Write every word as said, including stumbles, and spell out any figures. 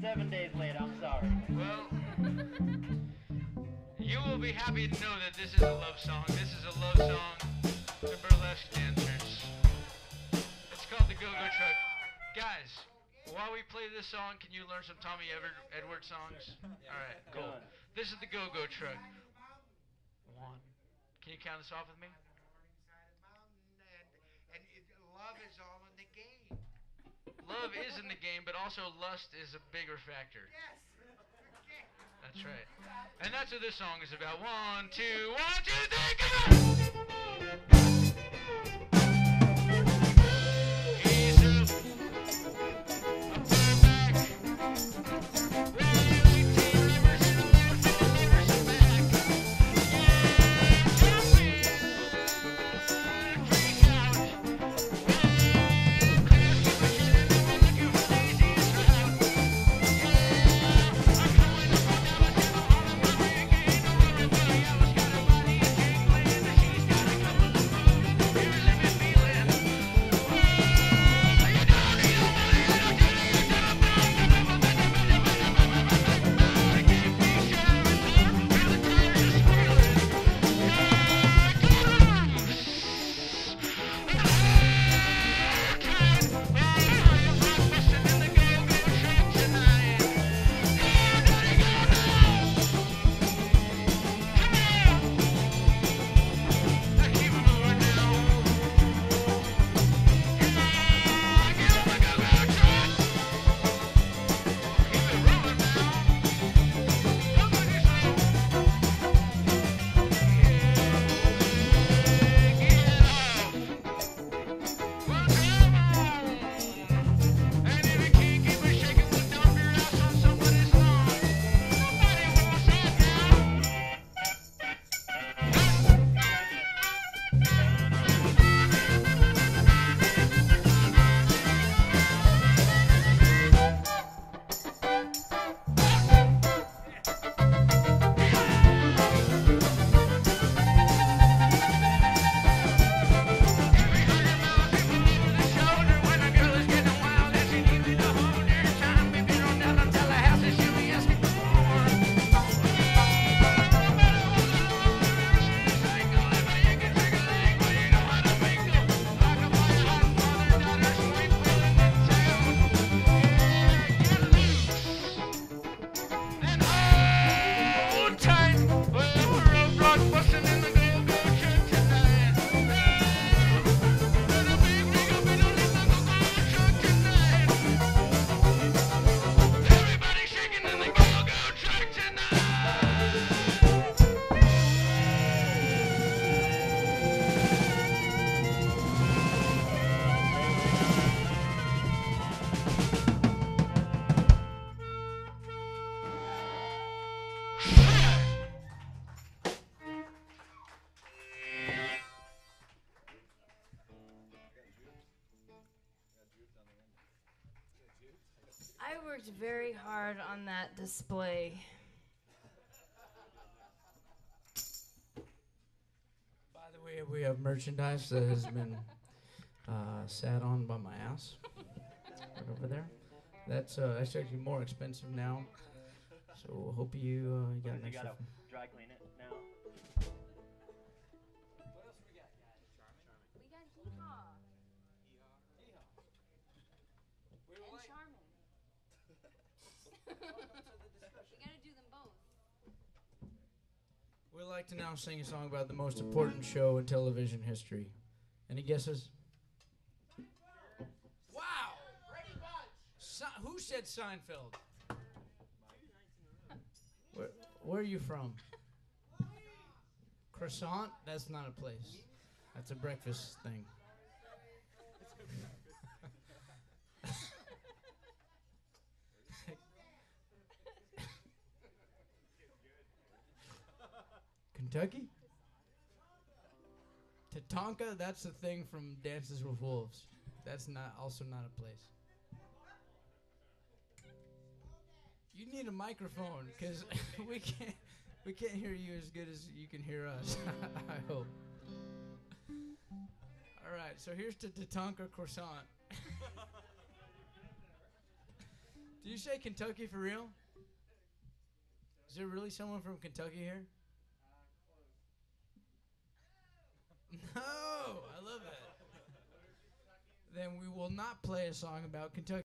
seven days late. I'm sorry. Well, you will be happy to know that this is a love song. This is a love song to burlesque dancers. It's called the Go-Go Truck. Guys, while we play this song, can you learn some Tommy Ever- Edwards songs? All right, cool. This is the Go-Go Truck. One. Can you count this off with me? And it, love is all in the game. Love is in the game, but also lust is a bigger factor. Yes. That's right. And that's what this song is about. One, two, one, two, three, go! He's a, a perfect reality driver, so left and delivers back. Yeah, freak out. Oh, class keep a shit and we're looking for the easiest route. Yeah, I'm coming up on down the table on a body again. Oh, everybody, I was got a body a jingling. She's got a couple of moves. Here's let me feeling. Oh, you don't need a money, I don't do it, you don't know. I can't be sure and the tires are squealing. Yeah, go I worked very hard on that display. By the way, we have merchandise that has been uh, sat on by my ass. Right over there. That's uh, that's actually more expensive now. So hope you uh, you got an You extra. gotta dry clean it now. We got hee-haw and Charmin. We gotta do them both. We'd like to now sing a song about the most important show in television history. Any guesses? Wow! Se- who said Seinfeld? Where, where are you from? Croissant? That's not a place. That's a breakfast thing. Kentucky? Tatanka, that's the thing from Dances with Wolves. That's not also not a place. You need a microphone, because we can't we can't hear you as good as you can hear us. I hope. All right, so here's to Tatanka Croissant. Do Did you say Kentucky for real? Is there really someone from Kentucky here? No, I love that. Then we will not play a song about Kentucky.